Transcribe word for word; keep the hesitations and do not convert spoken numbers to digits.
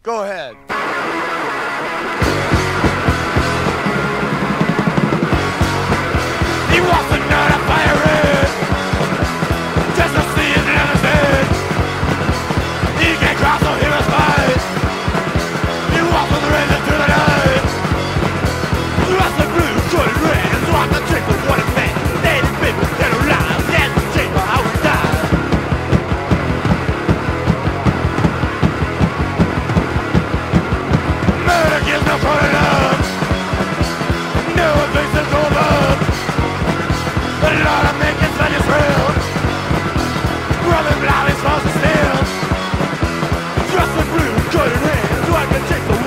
Go ahead. He wants to know to fire it, just to see his enemy's head. He can't cross, so he must fight. He walks with the rain into the night. The rest of the blue, good and red, and so I'm the trick with what it meant. Native people, dead or alive, that's the shape of how we die. Murder gives no credit up. No one thinks it's over. But a lot of making such a thrill. Rubbing blood is false and still. Just the blue, good and red, so I can take the